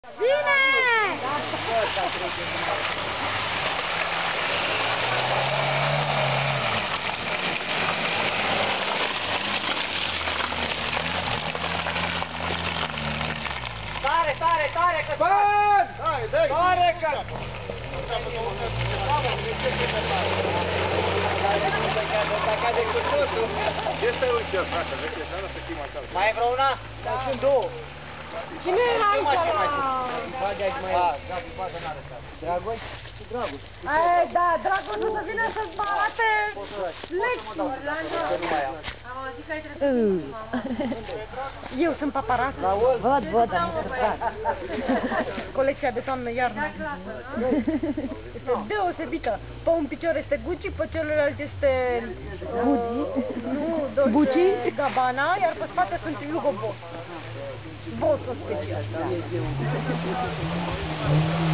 Bine! Tare, tare, tare, că... Bun! Hai, dai! Tare, că... Este uite, frate, vezi, nu să fim așa. Mai e vreo una? Da. Sunt două. Cine era aici la... Bagă aici mai e. Da, bagă n-are stat. Dragoș? Dragoș. Da, Dragoș o să vină să-ți arate lecții. Eu sunt paparazzi. Văd, am încercat. Colecția de toamnă-iarnă. Este deosebită. Pe un picior este Gucci, pe celălalt este... Nu, Dolce Gabbana, iar pe spate sunt Hugo Boss. Boss special.